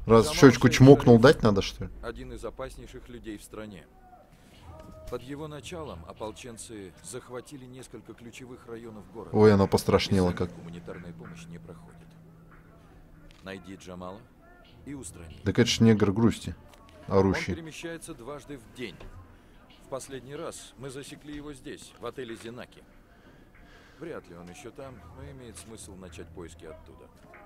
Раз в щечку чмокнул, дать надо, что ли? Один из опаснейших людей в стране. Под его началом ополченцы захватили несколько ключевых районов города. Ой, оно пострашнело как. Гуманитарная помощь не проходит. Найди Джамала и устрани. Так это ж негр грусти. Орущий. Он перемещается дважды в день. В последний раз мы засекли его здесь, в отеле Зенаки. Вряд ли он еще там, но имеет смысл начать поиски оттуда.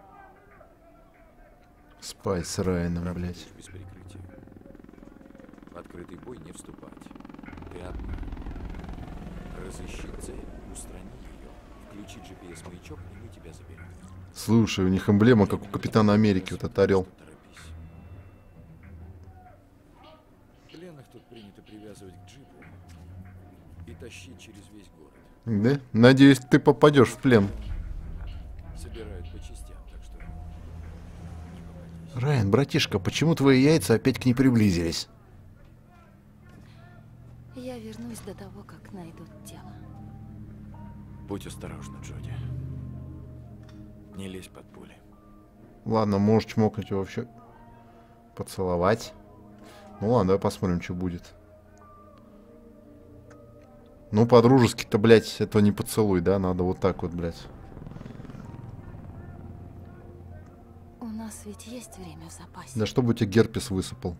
Спай с Райаном, блядь. Без перекрытия. В открытый бой не вступать. Ты одна. Разыщи цель, устрани ее, включи GPS-маячок, и мы тебя заберем. Слушай, у них эмблема, как у Капитана Америки, вот этот орел. Пленных тут принято привязывать к джипу и тащить через весь город. Да? Надеюсь, ты попадешь в плен. Собирают по частям, так что не попадись. Райан, братишка, почему твои яйца опять к ней приблизились? Я вернусь до того, как найдут тело. Будь осторожна, Джоди. Не лезь под пули. Ладно, можешь чмокнуть его вообще. Поцеловать. Ну ладно, давай посмотрим, что будет. Ну, по-дружески-то, блядь, это не поцелуй, да? Надо вот так вот, блядь. У нас ведь есть время в запасе. Да чтобы у тебя герпес высыпал.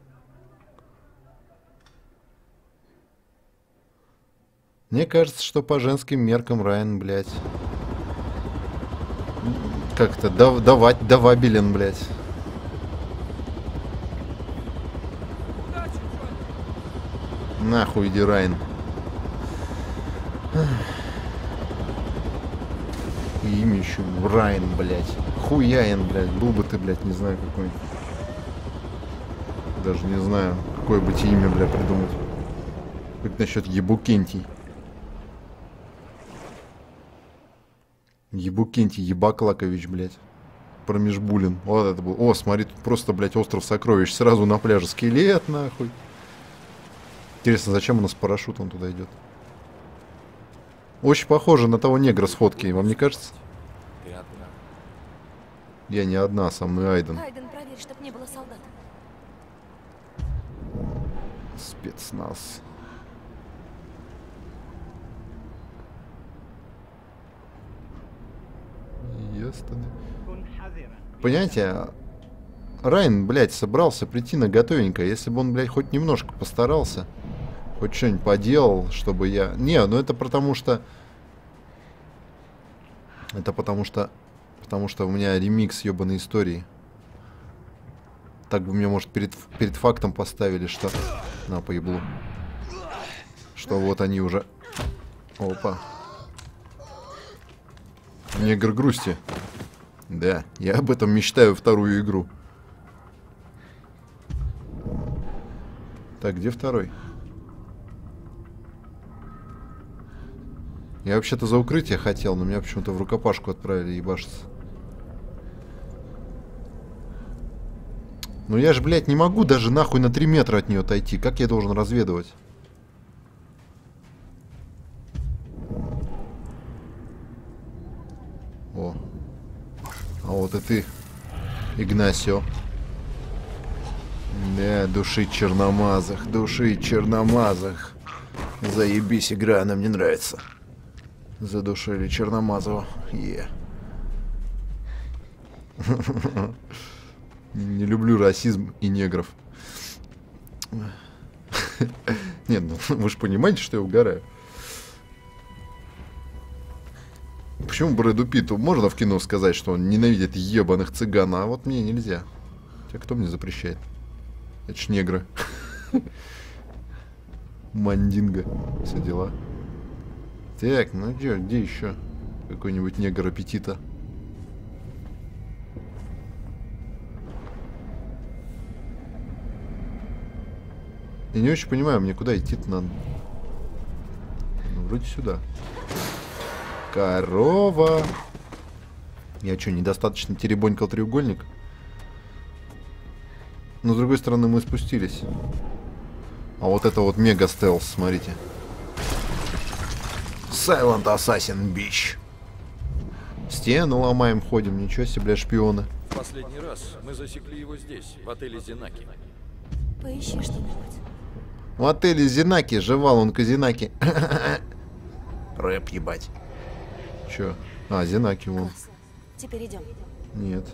Мне кажется, что по женским меркам Райан, блядь. Как-то давабелен, блядь. Нахуй иди, Райан. И имя еще Райан, блядь. Хуяин, блядь. Был бы ты, блядь, не знаю какой. Даже не знаю, какое бы тебе имя, блядь, придумать. Хоть насчет Ебукентий. Ебукентий, Ебаклакович, блядь. Промежбулин. Вот это был. О, смотри, тут просто, блядь, остров сокровищ. Сразу на пляже скелет, нахуй. Интересно, зачем у нас парашютом туда идет? Очень похоже на того негра с фотки, вам не кажется? Ты одна. Я не одна, со мной Айден. Айден, проверь, чтоб не было солдат. Спецназ. Ясно. Понимаете, Райан, блядь, собрался прийти на готовенькое. Если бы он, блядь, хоть немножко постарался, хоть что-нибудь поделал, чтобы я... Не, ну это потому что... Это потому что у меня ремикс ебаной истории. Так бы мне, может, перед фактом поставили, что... На, поеблу. Что вот они уже... Опа. Негр грусти. Да, я об этом мечтаю вторую игру. Так, где второй? Я вообще-то за укрытие хотел, но меня почему-то в рукопашку отправили ебашиться. Ну я же, блядь, не могу даже нахуй на 3 метра от нее отойти. Как я должен разведывать? О. А вот и ты, Игнасио. Да, душить черномазых, душить черномазых. Заебись, игра, она мне нравится. Задушили Черномазова. Не люблю расизм и негров. Нет, ну вы же понимаете, что я угораю. Почему Брэду Питту можно в кино сказать, что он ненавидит ебаных цыган, а вот мне нельзя? Хотя кто мне запрещает? Это ж негры. Мандинго. Все дела. Так, ну где еще? Какой-нибудь негр аппетита. Я не очень понимаю, мне куда идти-то надо? Ну, вроде сюда. Корова. Я что, недостаточно теребонькал треугольник? Но с другой стороны мы спустились. А вот это вот мега стелс, смотрите. Silent Assassin, bitch. Стену ломаем, ходим, ничего себе, бля, шпионы. В Последний раз мы засекли его здесь, в отеле Зенаки. Поищи что-нибудь. В отеле Зенаки жевал он Казинаки. Рэп ебать. Чё? А, Зенаки вон. Класс. Теперь идем. Нет.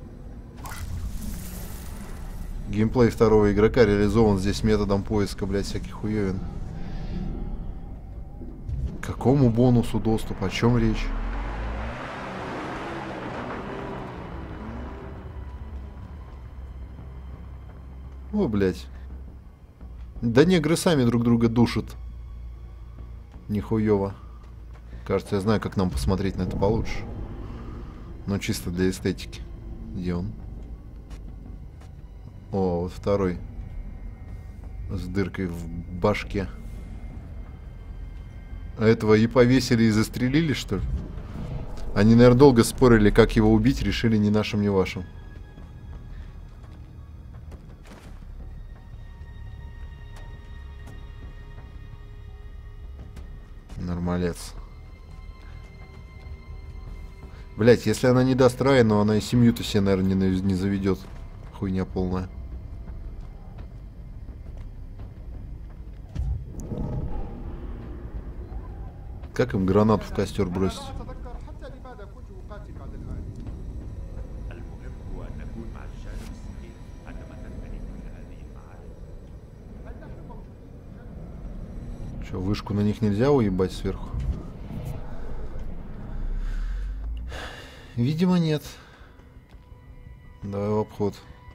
Геймплей второго игрока реализован здесь методом поиска, блядь, всяких хуёвин. К какому бонусу доступ? О чем речь? О, блядь. Да негры сами друг друга душат. Нихуёво. Кажется, я знаю, как нам посмотреть на это получше. Но чисто для эстетики. Где он? О, вот второй. С дыркой в башке. А этого и повесили, и застрелили, что ли? Они, наверное, долго спорили, как его убить, решили ни нашим, ни вашим. Нормалец. Блять, если она не даст Райану, она и семью-то себе, наверное, не заведет. Хуйня полная. Как им гранату в костер бросить? Че, вышку на них нельзя уебать сверху? Видимо, нет. Давай в обход.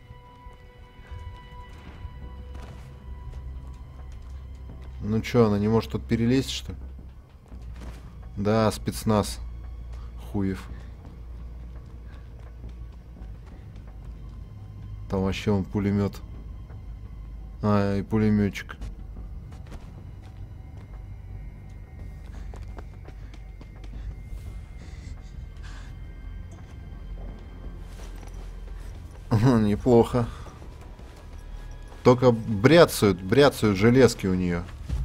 Ну чё, она не может тут перелезть, что ли? Да, спецназ. Хуев. Там вообще он пулемет. А, и пулеметчик. Неплохо. Только бряцают железки у нее.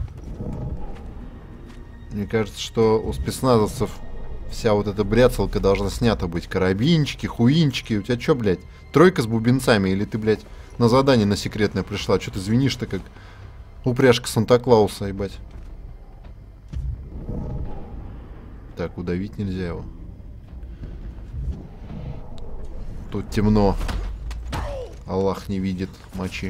Мне кажется, что у спецназовцев вся вот эта бряцалка должна снята быть. Карабинчики, хуинчики. У тебя что, блядь? Тройка с бубенцами? Или ты, блядь, на задание на секретное пришла? Что ты звенишь-то как упряжка Санта-Клауса, ебать? Так, удавить нельзя его. Тут темно. Аллах не видит мочи.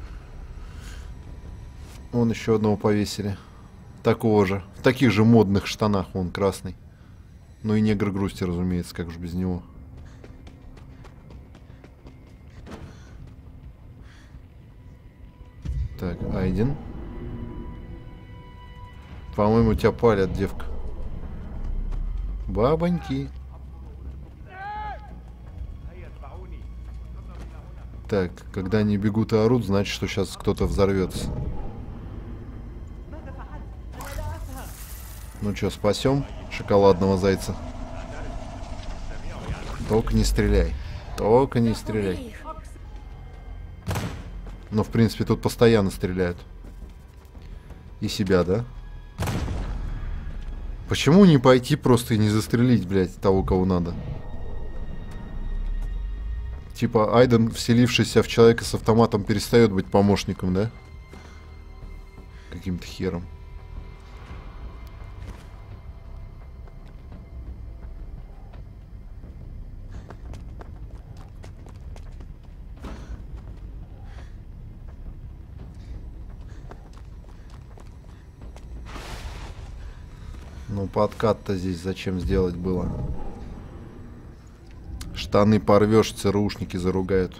Вон еще одного повесили. Такого же. В таких же модных штанах. Вон красный. Ну и негр грусти, разумеется. Как же без него. Так, Айден. По-моему, тебя палят, девка. Бабоньки. Так, когда они бегут и орут, значит, что сейчас кто-то взорвется. Ну что, спасем шоколадного зайца? Только не стреляй. Только не стреляй. Но, в принципе, тут постоянно стреляют. И себя, да? Почему не пойти просто и не застрелить, блядь, того, кого надо? Типа, Айден, вселившийся в человека с автоматом, перестает быть помощником, да? Каким-то хером. Ну, подкат-то здесь зачем сделать было? Штаны порвешь, ЦРУшники заругают.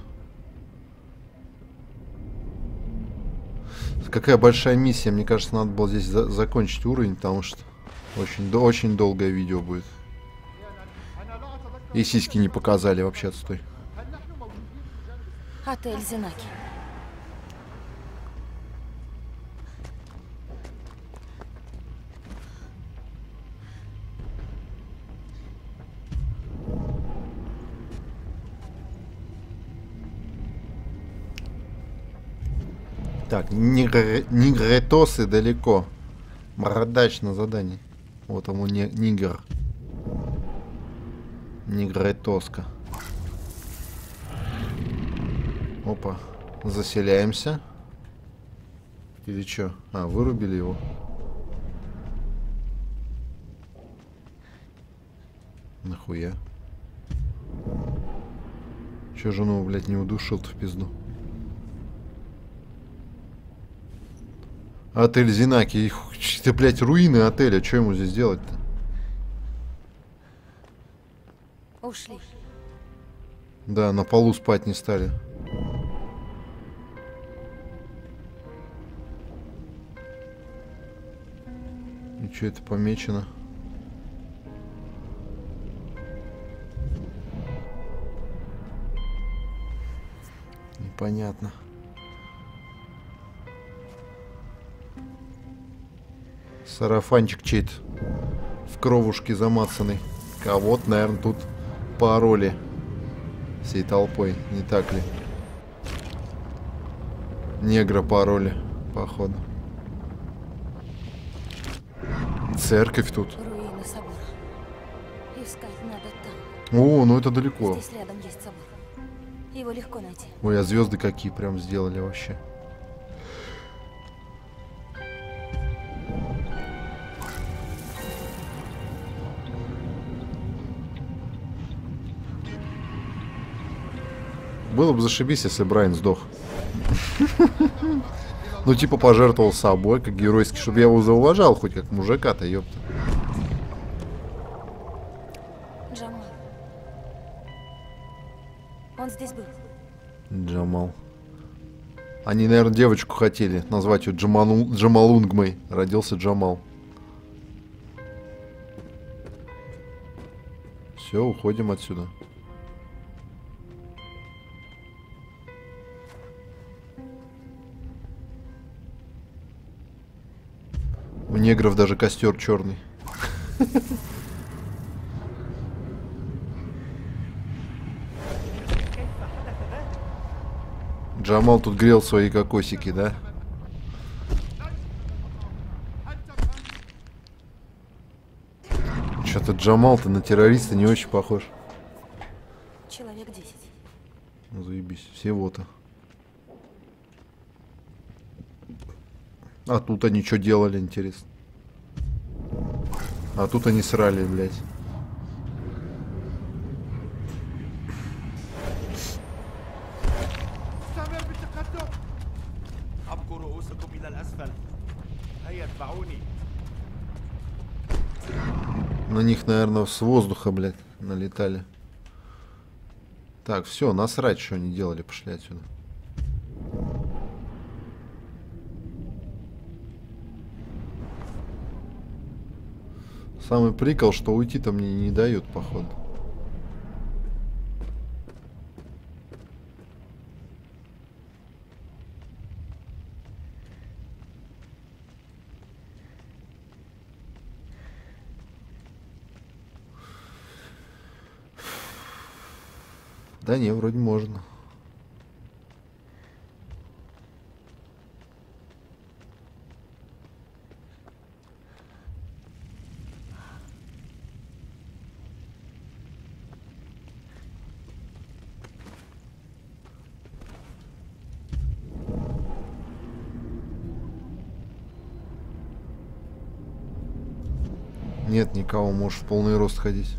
Какая большая миссия. Мне кажется, надо было здесь закончить уровень, потому что очень долгое видео будет. И сиськи не показали, вообще отстой. Отель Зенаки. Так, нигретосы далеко. Бородач на задании. Вот ему нигер. Нигретоска. Опа. Заселяемся. Или что? А, вырубили его. Нахуя? Че жену, блядь, не удушил-то в пизду? Отель Зинаки. Это, блядь, руины отеля. Что ему здесь делать-то? Ушли. Да, на полу спать не стали. И что это помечено? Непонятно. Сарафанчик чей-то в кровушке замацанный. Кого-то, наверное, тут пароли всей толпой, не так ли? Негра пароли, походу. Церковь тут. Руины собора. Искать надо там. О, ну это далеко. Здесь рядом есть собор. Его легко найти. Ой, а звезды какие прям сделали вообще. Было бы зашибись, если Брайан сдох. Ну, типа, пожертвовал собой, как геройский, чтобы я его зауважал, хоть как мужика-то, ёпта. Джамал. Он здесь был. Джамал. Они, наверное, девочку хотели назвать ее Джамалунгмой. Родился Джамал. Все, уходим отсюда. У негров даже костер черный. Джамал тут грел свои кокосики, да? Что-то Джамал-то на террориста не очень похож. Человек 10. Ну, заебись, всего-то. А тут они что делали, интересно? А тут они срали, блядь. На них, наверное, с воздуха, блядь, налетали. Так, все, насрать, что они делали, пошли отсюда. Самый прикол, что уйти-то мне не дают, походу. Да не, вроде можно. Нет никого, можешь в полный рост ходить.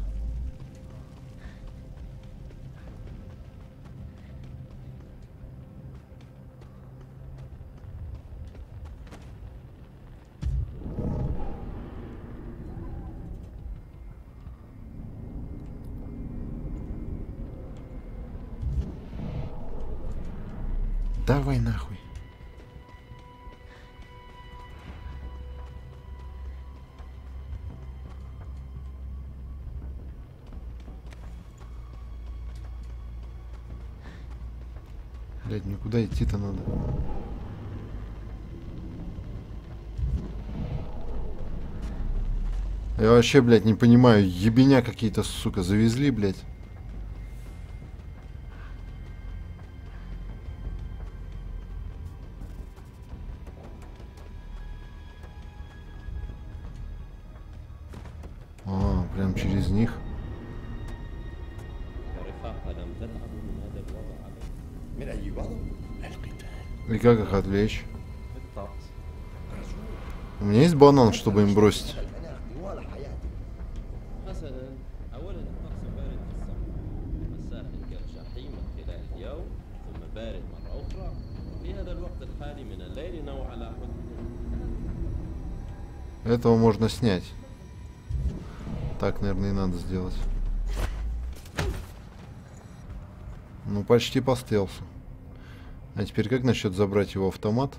Давай нахуй. Блядь, никуда идти-то надо. Я вообще, блядь, не понимаю, ебеня какие-то, сука, завезли, блядь. А, прям через них. И как их отвлечь? У меня есть банан, чтобы им бросить. Этого можно снять. Так, наверное, и надо сделать. Ну, почти по стелсу. А теперь как насчет забрать его автомат?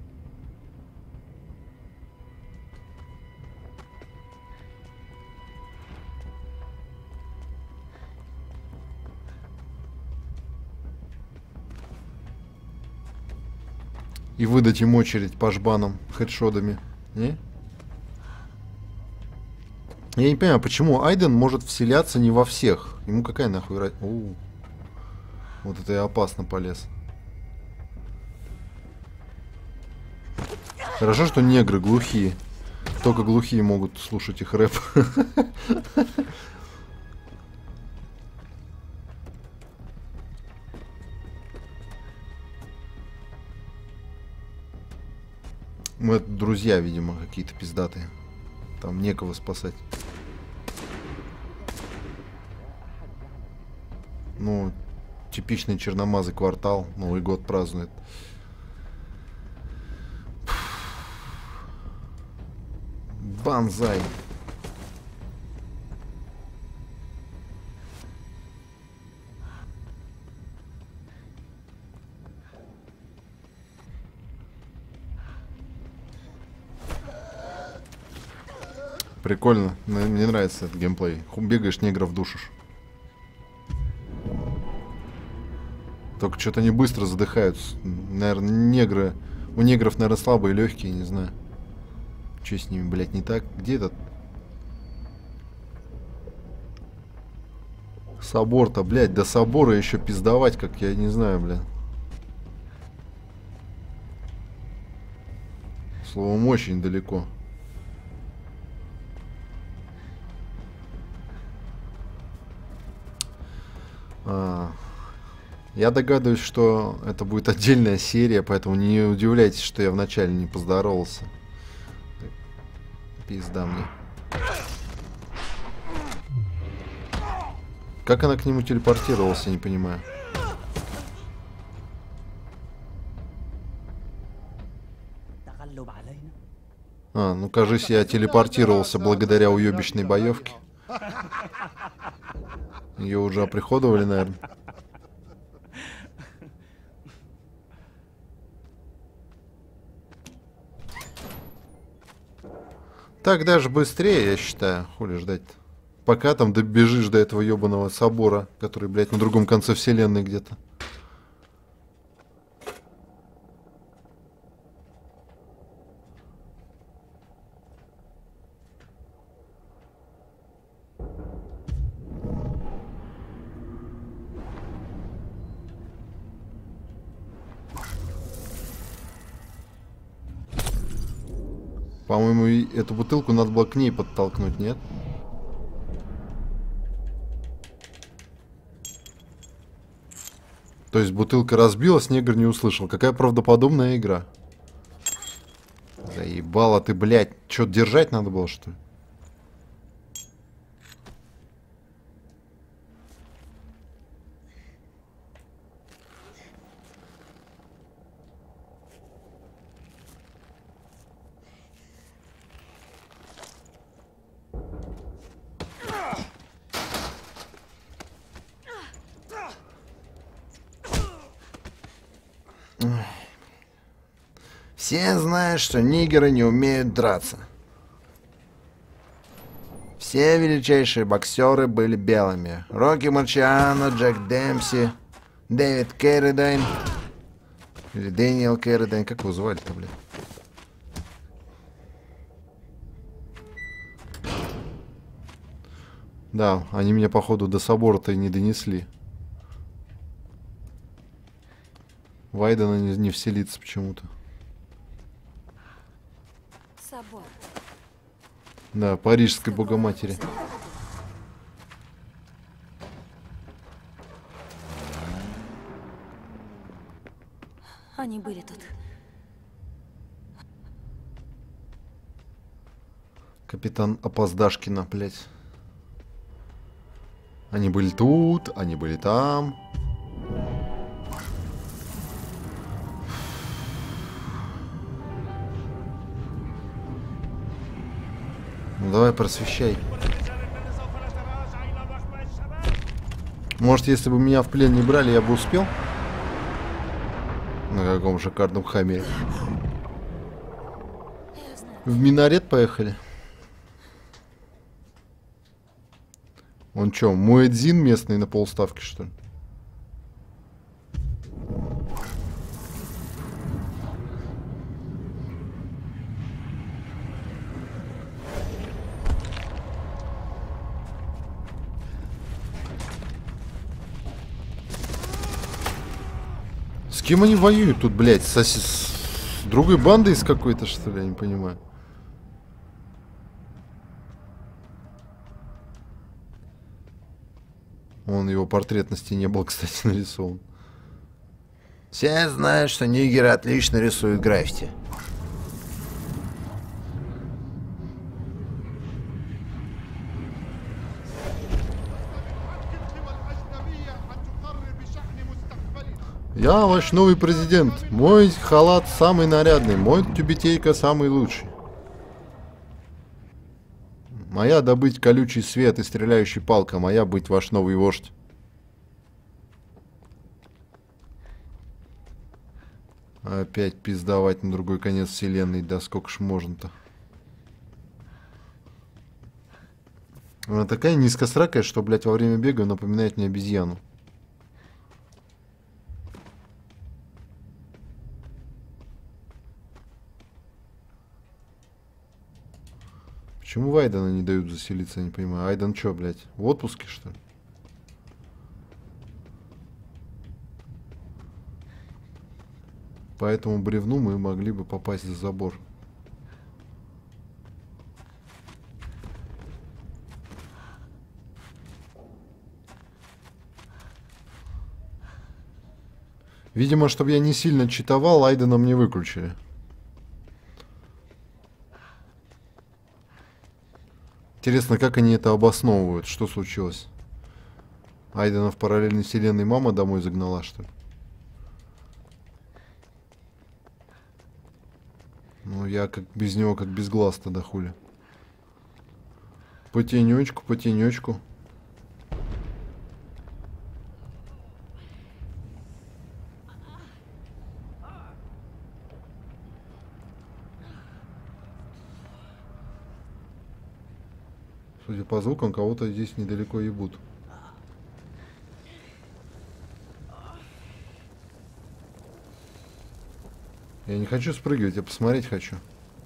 И выдать им очередь по жбанам, хедшотами. Не? Я не понимаю, почему Айден может вселяться не во всех. Ему какая нахуй разница? Вот это я опасно полез. Хорошо, что негры глухие. Только глухие могут слушать их рэп. Мы друзья, видимо, какие-то пиздатые. Там некого спасать. Ну, типичный черномазый квартал. Новый год празднует. Банзай. Прикольно. Мне нравится этот геймплей. Бегаешь, негров душишь. Только что-то они быстро задыхаются. Наверное, негры... У негров, наверное, слабые, легкие, не знаю. Что с ними, блядь, не так? Где этот? Собор-то, блядь, до собора еще пиздовать, как я не знаю, блядь. Словом, очень далеко. Я догадываюсь, что это будет отдельная серия, поэтому не удивляйтесь, что я вначале не поздоровался. Пизда мне. Как она к нему телепортировалась, я не понимаю. Ну кажись, я телепортировался благодаря уебищной боевке. Ее уже оприходовали, наверное. Так даже быстрее, я считаю. Хули ждать-то. Пока там добежишь до этого ебаного собора, который, блядь, на другом конце вселенной где-то. По-моему, эту бутылку надо было к ней подтолкнуть, нет? То есть бутылка разбилась, негр не услышал. Какая правдоподобная игра. Заебала ты, блядь. Чё, держать надо было, что ли? Все знают, что нигеры не умеют драться. Все величайшие боксеры были белыми. Рокки Марчиано, Джек Демпси, Дэвид Кэрридайн. Или Дэниел Кэрридайн. Как его звали-то, блядь? Да, они меня, походу, до собора-то и не донесли. Вайдена не вселится почему-то. Собор. Да, Парижской Богоматери. Они были тут. Капитан Опоздашкина, блядь. Они были тут, они были там. Ну давай, просвещай. Может, если бы меня в плен не брали, я бы успел? На каком шикарном хаме. В минарет поехали. Он чё, муэдзин местный на полставки, что ли? С кем они воюют тут, блядь? С другой бандой из какой-то, что ли? Я не понимаю. Вон его портрет на стене был, кстати, нарисован. Все знают, что нигеры отлично рисуют граффити. Я ваш новый президент. Мой халат самый нарядный, мой тюбетейка самый лучший. Моя добыть колючий свет и стреляющий палка, моя быть ваш новый вождь. Опять пиздовать на другой конец вселенной, да сколько ж можно-то. Она такая низкосракая, что, блядь, во время бега напоминает мне обезьяну. Почему в Айдена не дают заселиться, я не понимаю. Айден чё, блядь, в отпуске, что ли? По этому бревну мы могли бы попасть за забор. Видимо, чтобы я не сильно читовал, Айдена мне выключили. Интересно, как они это обосновывают? Что случилось? Айдена в параллельной вселенной мама домой загнала, что ли? Ну, я как без него, как без глаз тогда хули. По тенечку, по тенечку. Судя по звукам, кого-то здесь недалеко ебут. Я не хочу спрыгивать, я посмотреть хочу.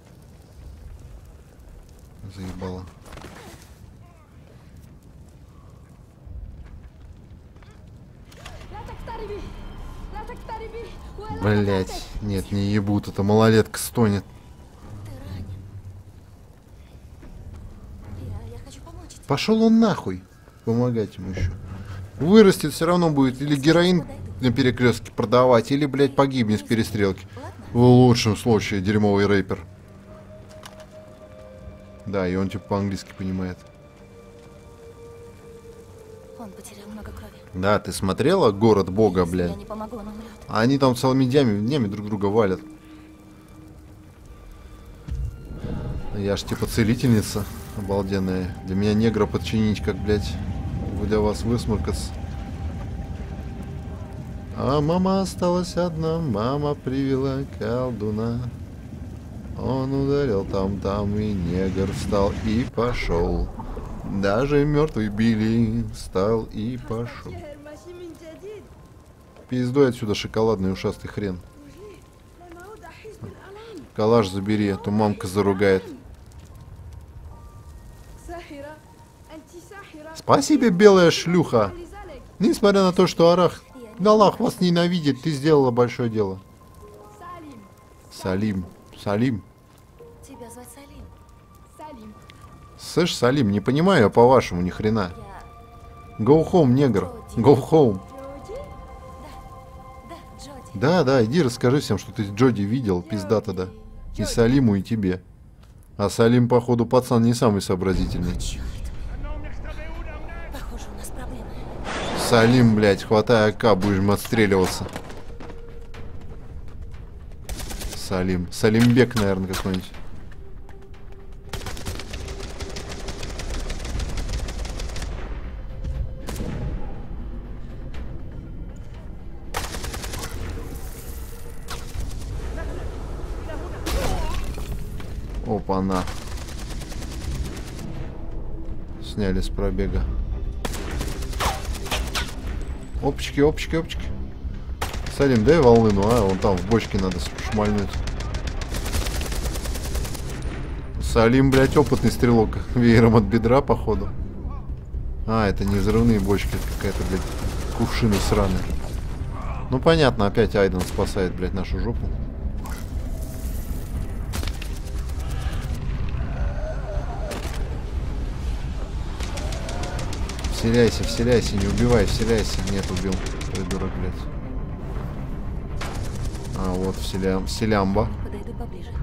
Заебало. Блять, нет, не ебут, это малолетка стонет. Пошел он нахуй. Помогать ему еще. Вырастет, все равно будет или героин на перекрестке продавать, или, блядь, погибнет в перестрелке. В лучшем случае дерьмовый рэпер. Да, и он типа по-английски понимает. Он потерял много крови. Да, ты смотрела «Город Бога», Если блядь? я не помогу, он умрет. А они там целыми днями друг друга валят. Я ж типа целительница обалденная. Для меня негра подчинить, как, блядь, для вас высморкаться. А мама осталась одна, мама привела колдуна. Он ударил там, и негр встал и пошел. Даже мертвый Билли встал и пошел. Пиздой отсюда, шоколадный ушастый хрен. Калаш забери, а то мамка заругает. Спасибо, белая шлюха. Несмотря на то, что Аллах вас ненавидит, ты сделала большое дело. Салим. Салим. Тебя звать Салим. Слышь, Салим, не понимаю я по-вашему ни хрена. Go home, негр. Go home. Джоди. Да, иди расскажи всем, что ты Джоди видел, пиздато, да. И Салиму, и тебе. А Салим, походу, пацан не самый сообразительный. Черт. Похоже, у нас проблемы. Салим, блядь, хватай АК, будем отстреливаться. Салим. Салимбек, наверное, какой-нибудь. Опа-на. Сняли с пробега. Опачки, опачки, опачки. Салим, дай волыну, а? Вон там в бочке надо шмальнуть. Салим, блядь, опытный стрелок. Веером от бедра, походу. А, это не взрывные бочки, это какая-то, блядь, кувшины сраные. Ну, понятно, опять Айден спасает, блядь, нашу жопу. Вселяйся, вселяйся, не убивай, вселяйся. Нет, убил. Придурок, блядь. А, вот вселямба. Подойду поближе.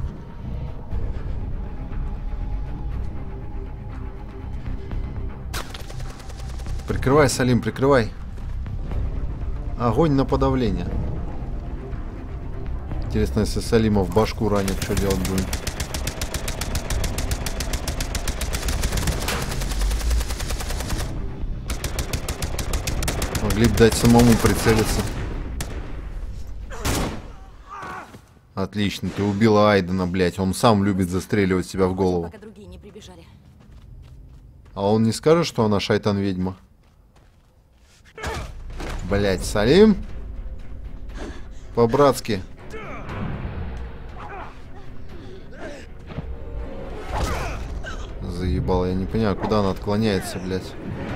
Прикрывай, Салим, прикрывай. Огонь на подавление. Интересно, если Салима в башку ранит, что делать будет? Могли бы дать самому прицелиться. Отлично, ты убила Айдена, блядь. Он сам любит застреливать себя в голову. Пока другие не прибежали. А он не скажет, что она шайтан-ведьма? Блядь, Салим? По-братски. Заебал, я не понимаю, куда она отклоняется, блядь.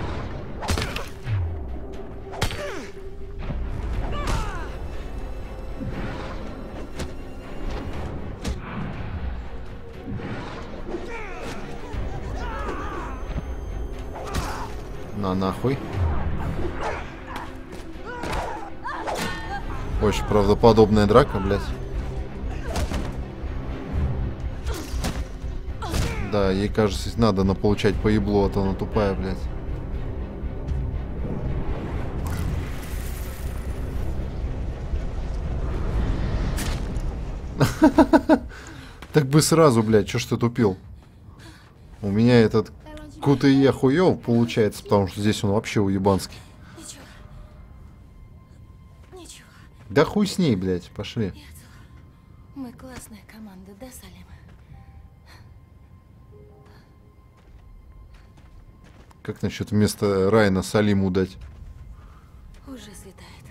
На нахуй. Очень правдоподобная драка, блядь. Да, ей кажется, надо получать по еблу, а то она тупая, блядь. Так бы сразу, блядь, чё ж ты тупил? У меня этот КТЕ хуёв получается, потому что здесь он вообще уебанский. Ничего. Ничего. Да хуй с ней, блядь, пошли. Нет. Мы классная команда, да, Салим? Как насчет вместо Райана Салиму дать? Уже светает.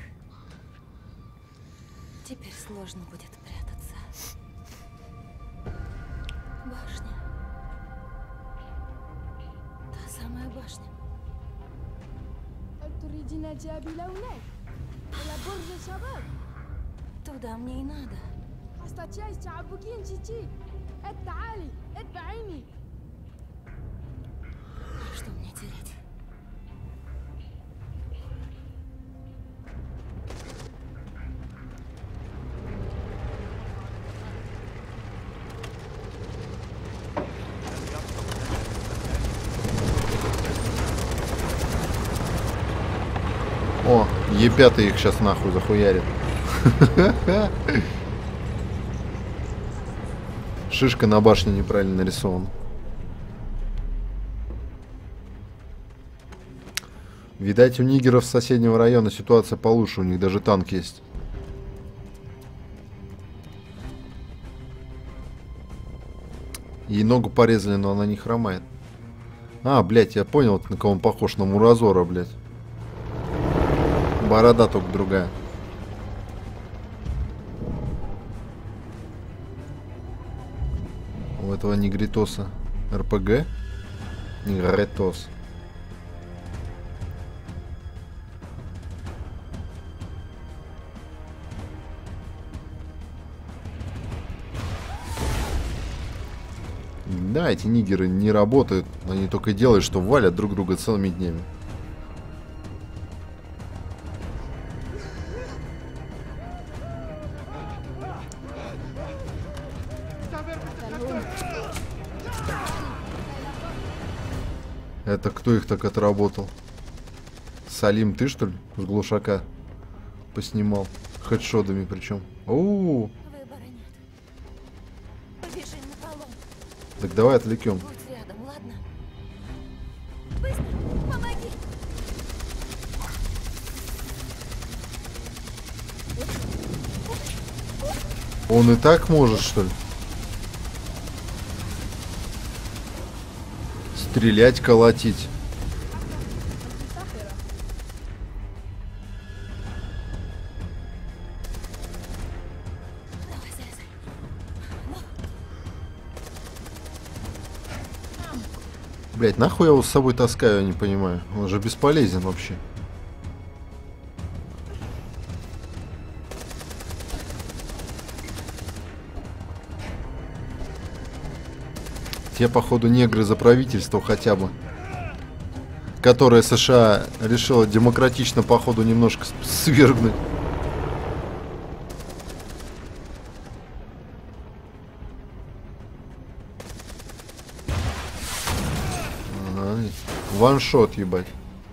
Теперь сложно будет прятаться. Башня. Та самая башня. هل تريدين جابي لونك؟ إلى برج الشباب؟ Туда мне и надо. حستشاي تعبكين جيجي. تعالي اتبعيني. Что мне терять? О, Е5 их сейчас нахуй захуярит. Шишка на башне неправильно нарисована. Видать, у нигеров с соседнего района ситуация получше, у них даже танк есть. Ей ногу порезали, но она не хромает. А, блядь, я понял, на кого он похож, на Муразора, блядь. Борода только другая. У этого негритоса РПГ? Негритос. Да, эти нигеры не работают. Они только делают, что валят друг друга целыми днями. Это кто их так отработал? Салим, ты что ли? С глушака поснимал. Хедшотами причем. Оу. Выбора нет. Побежим на полом. Так давай отвлекем. Будь рядом, ладно? Быстро, помоги! Он и так может, что ли? Стрелять, колотить. Давай, залезай. Блять, нахуй я его с собой таскаю, я не понимаю. Он же бесполезен вообще. Те, походу, негры за правительство хотя бы. Которое США решило демократично, походу, немножко свергнуть. Ага. Ваншот, ебать.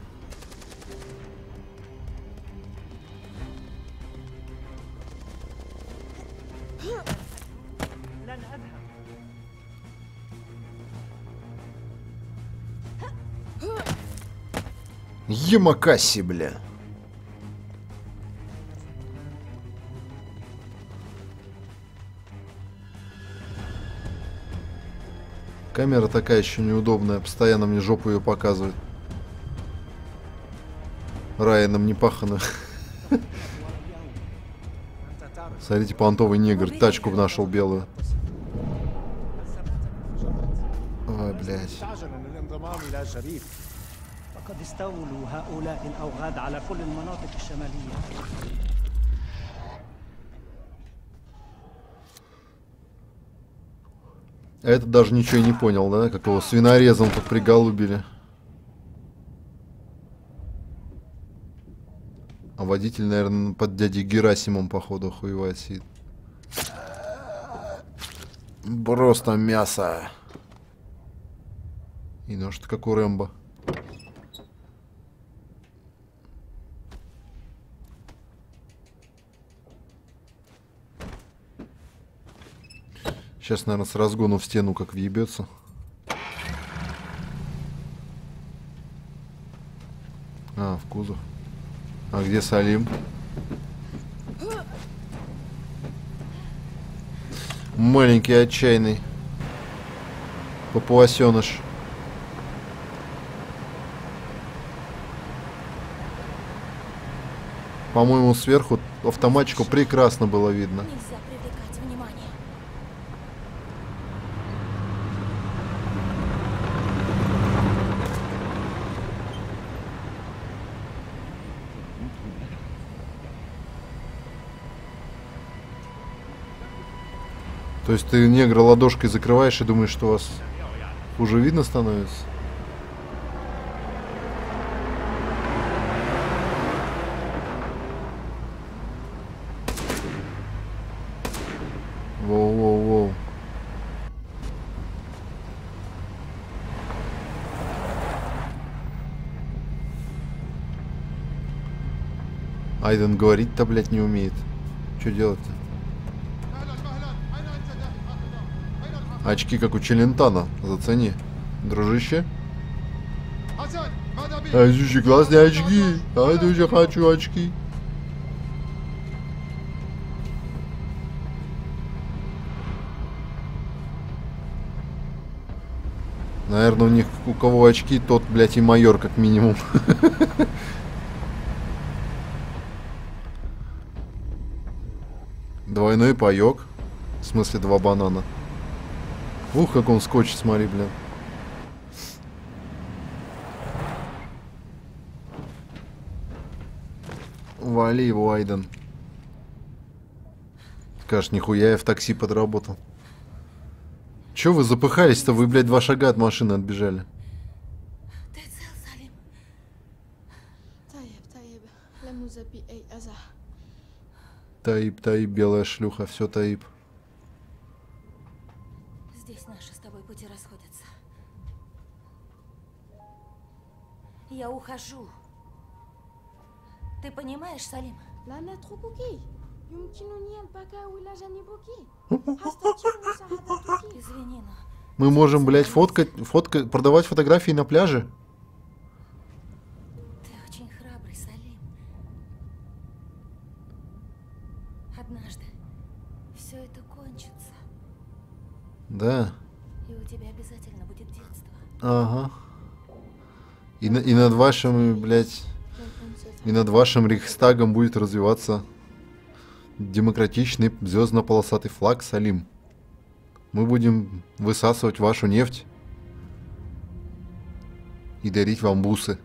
Ямакаси, бля. Камера такая еще неудобная, постоянно мне жопу ее показывает. Райаном не пахано. Смотрите, понтовый негр тачку нашел белую. Ой, блядь. قد استولوا هؤلاء الأوغاد على كل المناطق الشمالية. А этот даже ничего и не понял, да? Как его свинорезом тут приголубили. А водитель, наверное, под дядей Герасимом, походу, охуевает сидит. Просто мясо. И нож-то как у Рэмбо. Сейчас, наверное, с разгону в стену как въебется. А, в кузов. А где Салим? Маленький, отчаянный папуасеныш. По-моему, сверху автоматчику прекрасно было видно. Нельзя привлекать внимание. То есть ты негра ладошкой закрываешь и думаешь, что у вас уже видно становится? Воу-воу-воу. Айден говорить-то, блядь, не умеет. Что делать-то? Очки, как у Челентана. Зацени. Дружище. Слушай, классные очки. Я тоже хочу очки. Наверное, у них, у кого очки, тот, блядь, и майор, как минимум. Двойной паёк. В смысле, 2 банана. Ух, как он скотчит, смотри, блин. Вали его, Айден. Скажешь, нихуя я в такси подработал. Чё вы запыхались-то? Вы, блядь, 2 шага от машины отбежали. Ты цел, Салим? طيب طيب لم يوجد بي أي أذى. Таиб, Таиб, белая шлюха, все Таиб. Я ухожу. Ты понимаешь, Салим? لا نتركك. يمكنني البقاء إلى جانبك. أستطيع مساعدتك. Извини, но Мы можем, блядь, продавать фотографии на пляже? ты очень храбрый, Салим. Однажды все это кончится, Да. и у тебя обязательно будет детство. Ага. И над вашим, блядь, и над вашим Рейхстагом будет развиваться демократичный звездно-полосатый флаг, Салим. Мы будем высасывать вашу нефть и дарить вам бусы.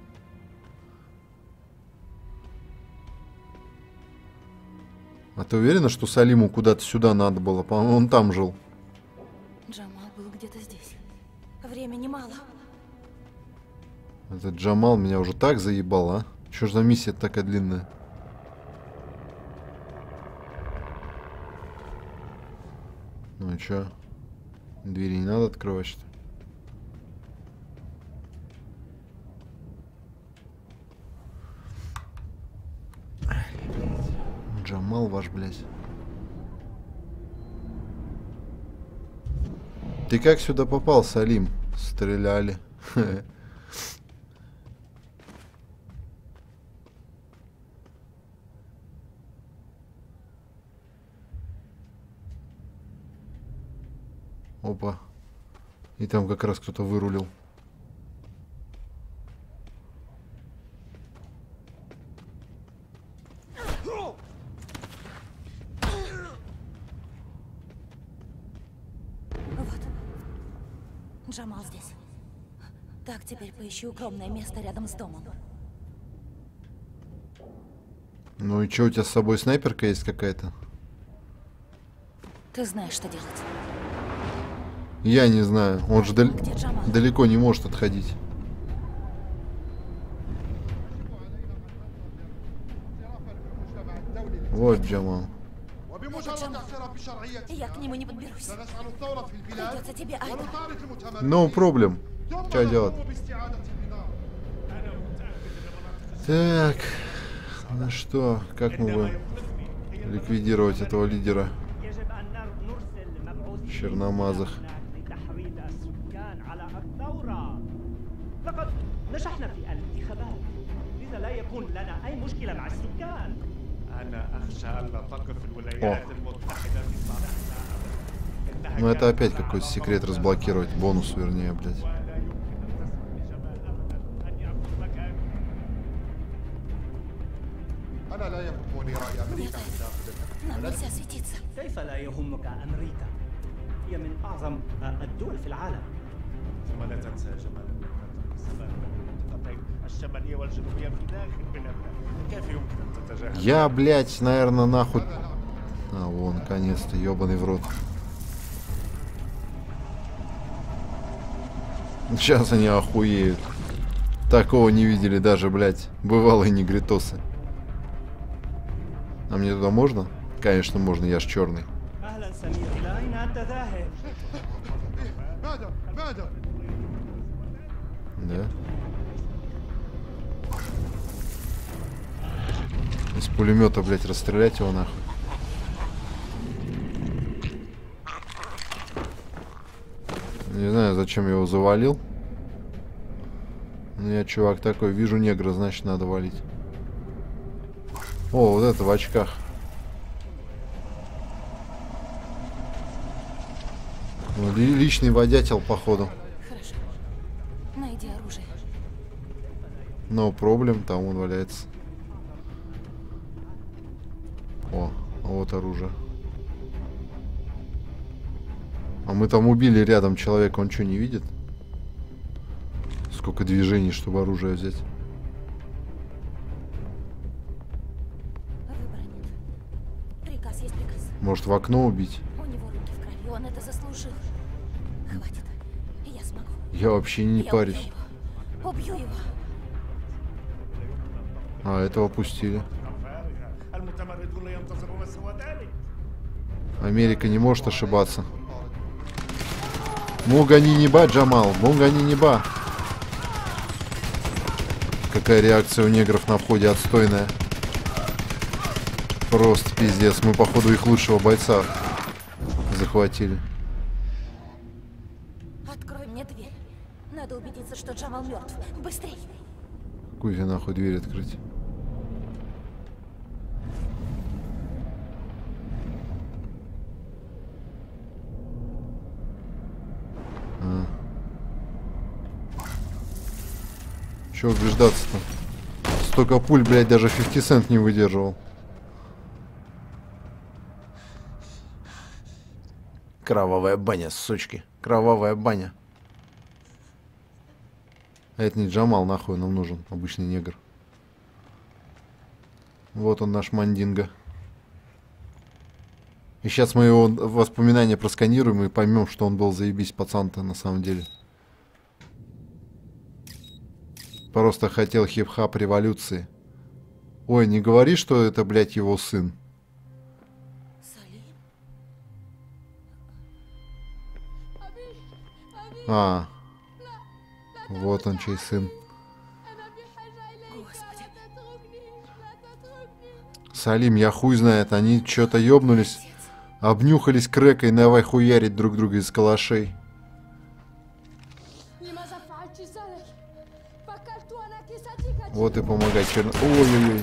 А ты уверена, что Салиму куда-то сюда надо было? По-моему, он там жил. Джамал был где-то здесь. Времени мало. Этот Джамал меня уже так заебал, а? Что ж за миссия такая длинная? Ну и чё? Двери не надо открывать, что ли? Джамал ваш, блядь. Ты как сюда попал, Салим? Стреляли. Опа. И там как раз кто-то вырулил. Вот. Джамал здесь. Так, теперь поищи укромное место рядом с домом. Ну и чё, у тебя с собой снайперка есть какая-то? Ты знаешь, что делать. Я не знаю. Он же Где Джамал? далеко не может отходить. Вот Джамал. Это Джамал. Я к нему не подберусь. Придется тебе, Айда. No problem. Что делать? Так. Ну что, как мы будем ликвидировать этого лидера يجب أن نرسل مبعوثين черномазых? لتحريض السكان على الثورة. لقد نجحنا في الانتخابات، لذا لا يكون لنا أي مشكلة مع السكان. أنا أخشى ألا تقف الولايات المتحدة في صالحنا. Ну это опять какой-то секрет разблокировать. Бонус, вернее, блядь. ولا يمكن أن تسمح لجمال أبدا أن يأخذ مكاني. أنا لا يهمني رأي أمريكا في داخل Нам нельзя светиться. كيف لا يهمك أمريكا؟ هي من أعظم الدول في العالم. ثم لا تنسى جمال أن السماء بين المنطقتين الشمالية والجنوبية في داخل بلادنا. كيف يمكن أن تتجاهل؟ Я, блядь, наверное, нахуй... А, вон, наконец-то, ебаный в рот. Сейчас они охуеют. Такого не видели даже, блядь, бывалые негритосы. А мне туда можно? Конечно, можно, я ж черный. أهلا سمير، إلى أين أنت ذاهب؟ ماذا؟ Да? Из пулемета, блядь, расстрелять его нахуй. Не знаю, зачем я его завалил. Но я, чувак, такой, вижу негра, значит, надо валить. О, вот это в очках. Ну, личный водятел, походу. Хорошо. Найди оружие. No problem, там он валяется. О, вот оружие. А мы там убили рядом человека, он что, не видит? Сколько движений, чтобы оружие взять. Выбора нет. Приказ есть приказ. Может, в окно убить? У него руки в крови, он это заслужил. Хватит. Я смогу. Я вообще не Я парюсь. убью его. Убью его. А, этого пустили. المتمردون ينتظرون سوى ذلك. Америка не может ошибаться. Мугани неба, Джамал. Мугани неба. какая реакция у негров на входе отстойная. Просто пиздец. Мы, походу, их лучшего бойца захватили. Открой мне дверь. Надо убедиться, что Джамал мертв. Быстрей. Какую тебе нахуй дверь открыть? Чего убеждаться-то? Столько пуль, блядь, даже 50 Cent не выдерживал. Кровавая баня, сучки. Кровавая баня. А это не Джамал, нахуй нам нужен. Обычный негр. Вот он, наш мандинго. И сейчас мы его воспоминания просканируем и поймем, что он был заебись пацан-то на самом деле. Просто хотел хип-хап революции. Ой, не говори, что это, блядь, его сын. Салим? А, вот он, чей сын. Господи. Салим, я хуй знает, они что-то ёбнулись, обнюхались крэкой, давай хуярить друг друга из калашей. Вот и помогай, черно... Ой-ой-ой.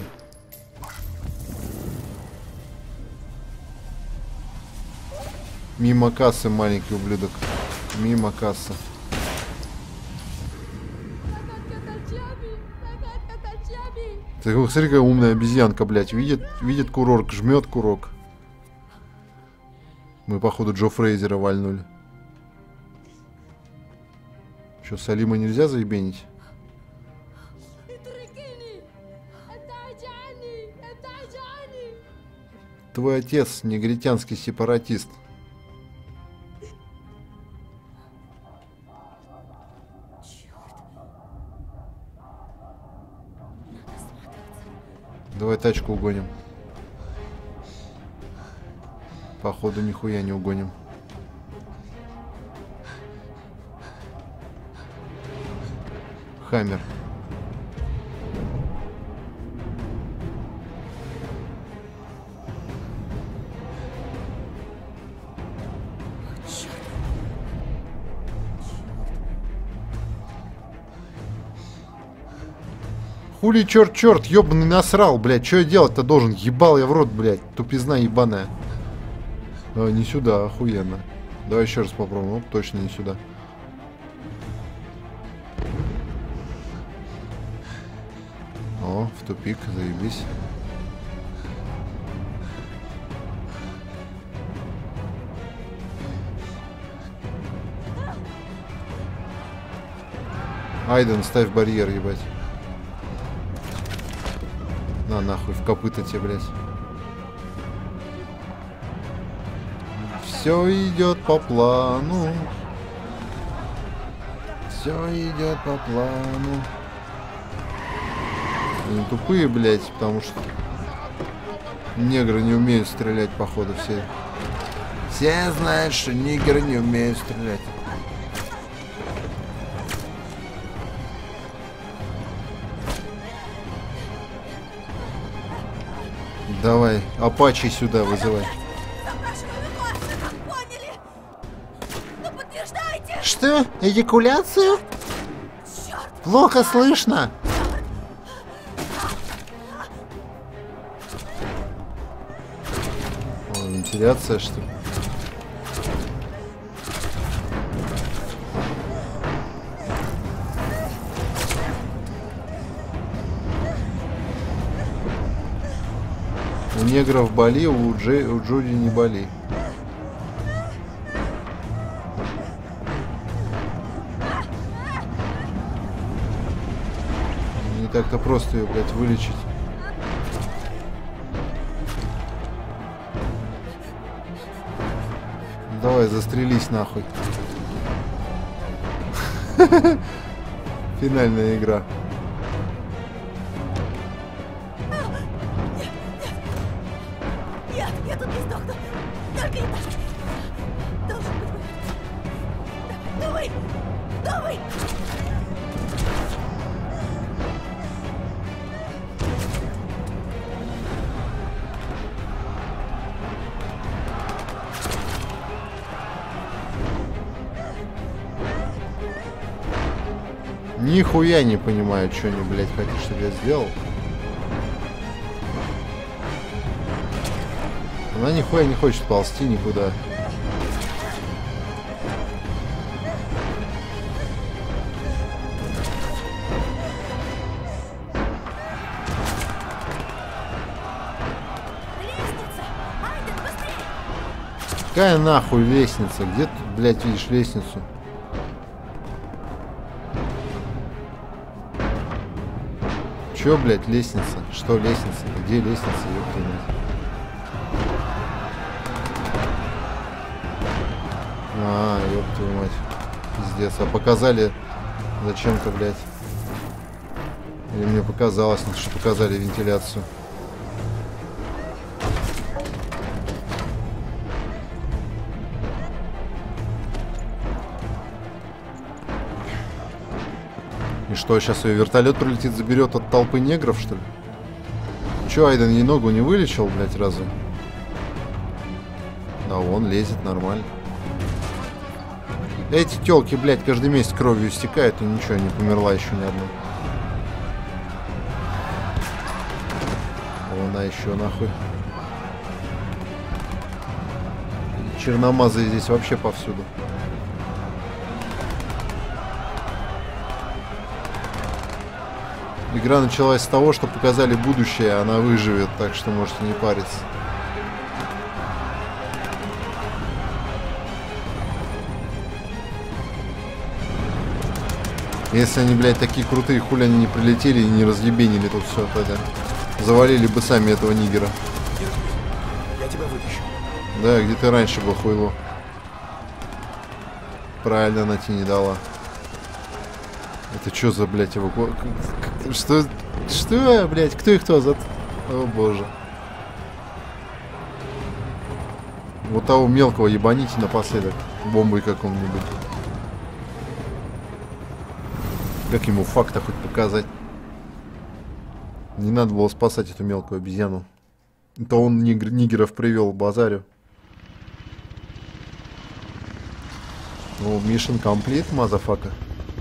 Мимо кассы, маленький ублюдок. Мимо кассы. Ты смотри, какая умная обезьянка, блядь. Видит курок, жмет курок. Мы, походу, Джо Фрейзера вальнули. Что, Салима нельзя заебенить? Твой отец негритянский сепаратист. Давай тачку угоним. Походу, нихуя не угоним. Хаммер. Хули черт, ёбаный насрал, блядь. Что я делать-то должен? Ебал я в рот, блядь. Тупизна ебаная. А, не сюда, охуенно. Давай еще раз попробуем. Оп, точно не сюда. О, в тупик, заебись. Айден, ставь барьер, ебать. На нахуй, в копыта тебе, блядь. Все идет по плану. Все идет по плану. Они тупые, блядь, потому что негры не умеют стрелять, походу, все. Все знают, что нигеры не умеют стрелять. Давай, Апачи сюда вызывай. Поняли? Ну подтверждайте! Что? Эякуляцию? Черт! Плохо слышно. О, вентиляция, что ли? У негров боли, у Джуди не боли. Не так-то просто ее, блядь, вылечить. Давай, застрелись нахуй. Финальная игра. Нет, я тут не сдохну. Только не так. Должен быть выход. Давай, давай! Нихуя не понимаю, что они, блядь, хотят, чтобы я сделал. Она нихуя не хочет ползти никуда. Какая нахуй лестница? Где тут, блядь, видишь лестницу? Чё, блядь, лестница? Что лестница? Где лестница, ёпта мать? Ёб твою мать. Пиздец. А показали зачем-то, блядь. Или мне показалось, что показали вентиляцию. И что, сейчас ее вертолет прилетит, заберет от толпы негров, что ли? Че, Айден ей ногу не вылечил, блядь, разве? Да он лезет нормально. Эти тёлки, блядь, каждый месяц кровью истекают, и ничего, не померла еще ни одна. Она еще нахуй. Черномазы здесь вообще повсюду. Игра началась с того, что показали будущее, она выживет, так что можете не париться. Если они, блядь, такие крутые, хули они не прилетели и не разъебенили тут все тогда. Завалили бы сами этого нигера. Я тебя вытащу. Да, где ты раньше был, хуйло. Правильно, она тебе не дала. Это что за, блядь, эвакуация? Что? Что, блядь? Кто их кто? О, боже. Вот того мелкого ебаните напоследок. Бомбой каком-нибудь. Как ему факта хоть показать? Не надо было спасать эту мелкую обезьяну. Это он нигеров привел, базарю. Ну, mission complete, мазафака.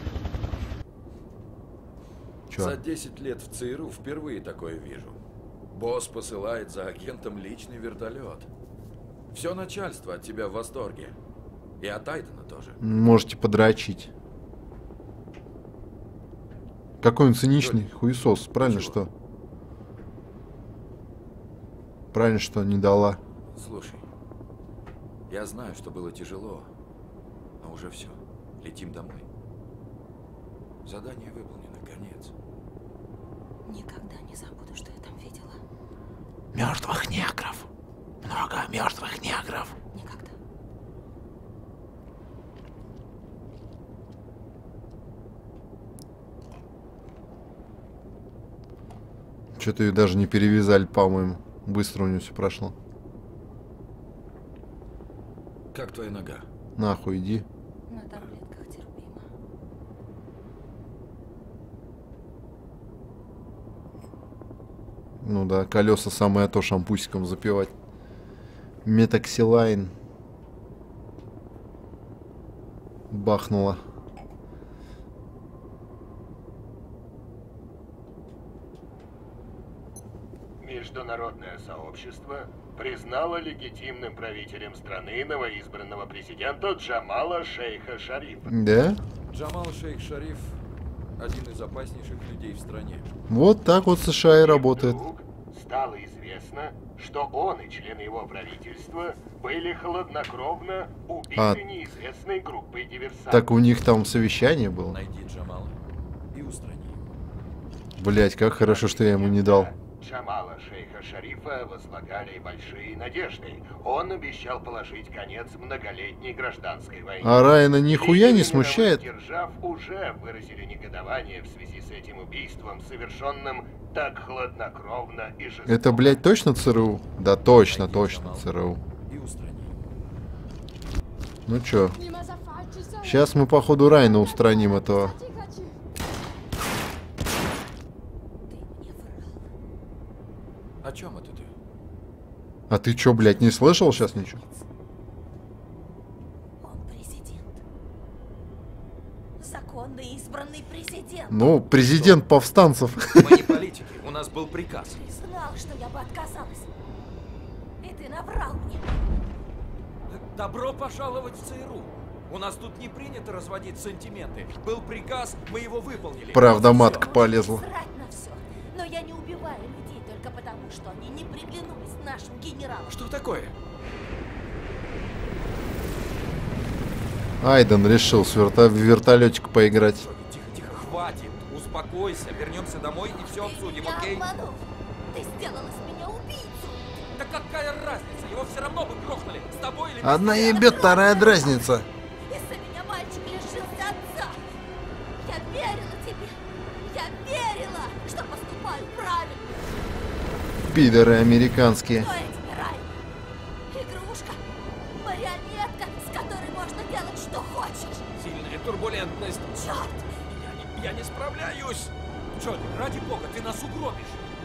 За 10 лет в ЦРУ впервые такое вижу. Босс посылает за агентом личный вертолет. Все начальство от тебя в восторге. И от Айдена тоже. Можете подрочить. Какой он циничный хуесос. Правильно, Чего? что? Правильно, что не дала. Слушай, я знаю, что было тяжело, но уже все. Летим домой. Задание выполнено, конец. Никогда не забуду, что я там видела. Мертвых негров. Много мертвых негров. Никогда. Что-то ее даже не перевязали, по-моему. Быстро у нее все прошло. Как твоя нога? Нахуй иди. На таблетках терпимо. Ну да, колеса самое то шампусиком запивать. Метоксилайн. Бахнула. Международное сообщество признало легитимным правителем страны новоизбранного президента Джамала Шейха Шарифа. Да? Джамал Шейх Шариф – один из опаснейших людей в стране. Вот так вот США и работает. Вдруг стало известно, что он и члены его правительства были хладнокровно убиты неизвестной группой диверсантов. Так у них там совещание было. Найди Джамала и устрани его. Блять, как хорошо, что я ему не дал. Джамала Шейха Шарифа возлагали большие надежды. Он обещал положить конец многолетней гражданской войне. А Райана нихуя не Лидеры смущает? мировых держав уже выразили негодование в связи с этим убийством, совершенным так хладнокровно и жестоко. Это, блядь, точно ЦРУ? Да точно, точно ЦРУ. И устрани его. Ну чё, сейчас мы, походу, Райана устраним этого. О чем это ты? А ты чё, блядь, не слышал сейчас ничего? Он президент. Законно избранный президент. Ну, президент повстанцев. Мы не политики, у нас был приказ. Ты знал, что я бы отказалась. И ты наврал мне. Добро пожаловать в ЦРУ. У нас тут не принято разводить сантименты. Был приказ, мы его выполнили. Правда, матка полезла. Срать на все. Но я не убиваю людей только потому, что они не приглянулись нашим генералам. Что такое? Айден решил в вертолетик поиграть. Тихо, тихо, хватит. Успокойся, вернемся домой и все обсудим, Ты меня окей? обманул. Ты сделала с меня убийцу. Да какая разница? Его все равно бы грохнули. С тобой или без Одна тебя? ебет, вторая дразнится. Из-за меня мальчик лишился отца. Я верила тебе. Я верила, что поступаю правильно. Пидоры американские. Кто я тебе, Райан? Игрушка. Марионетка, с которой можно делать, что хочешь. Сильная турбулентность. Черт! Я не справляюсь. Джонни, ради бога, ты нас угробишь.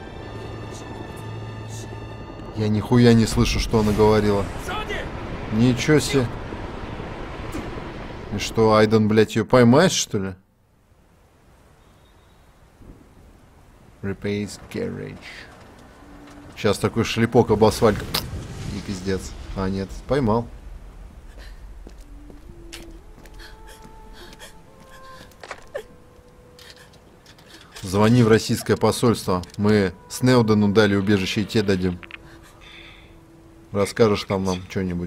Я нихуя не слышу, что она говорила. Джонни! Ничего себе. И что, Айден, блядь, ее поймает, что ли? Repace Garage. Сейчас такой шлепок об асфальт. И пиздец. А, нет, поймал. Звони в российское посольство. Мы Сноудену дали убежище, и тебе дадим. Расскажешь там нам что-нибудь.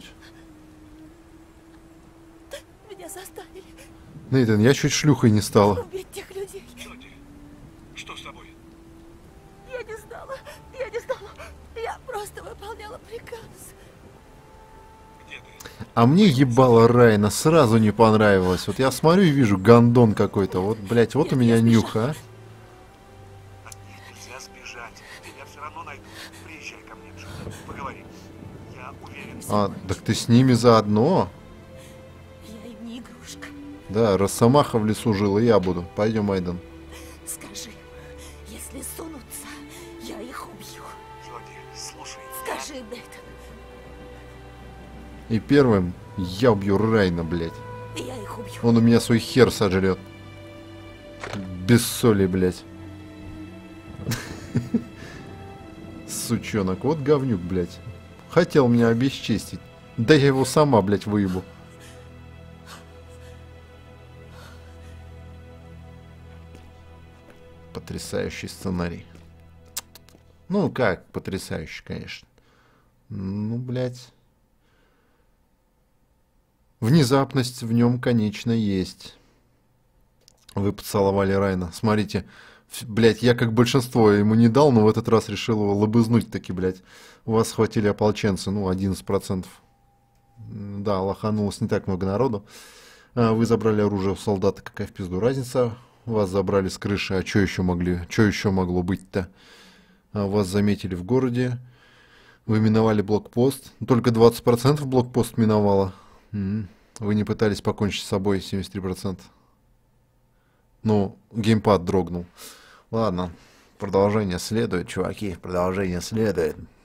Меня заставили Нейтан, я чуть шлюхой не стала. убить тех людей. Что с тобой? Я не знала. Я не знала. Я просто выполняла приказ. А мне ебало Райна сразу не понравилось. Вот я смотрю и вижу гандон какой-то. Вот, блядь, вот у меня нюх, а. От них нельзя сбежать. Тебя все равно найдут. Приезжай ко мне, Джуда. Поговорим. Я уверен. А, так ты с ними заодно? Я им не игрушка. Да, Росомаха в лесу жил, и я буду. Пойдем, Айден. Скажи, если сунутся, я их убью. Джоди, слушай. Скажи, Нейтан. И первым я убью Райна, блядь. Я их убью. Он у меня свой хер сожрет. Без соли, блядь. Сучонок, вот говнюк, блядь. Хотел меня обесчестить. Да я его сама, блядь, выебу. Потрясающий сценарий. Ну, как потрясающий, конечно. Ну, блядь. Внезапность в нем, конечно, есть. Вы поцеловали Райна. Смотрите, блядь, я как большинство ему не дал, но в этот раз решил его лобызнуть таки, блядь. Вас схватили ополченцы, ну, 11%. Да, лоханулось не так много народу. Вы забрали оружие у солдата, какая в пизду разница. Вас забрали с крыши, а что еще могло быть-то? Вас заметили в городе. Вы миновали блокпост. Только 20% блокпост миновало. Вы не пытались покончить с собой, 73%. Ну, геймпад дрогнул. Ладно, продолжение следует, чуваки, продолжение следует.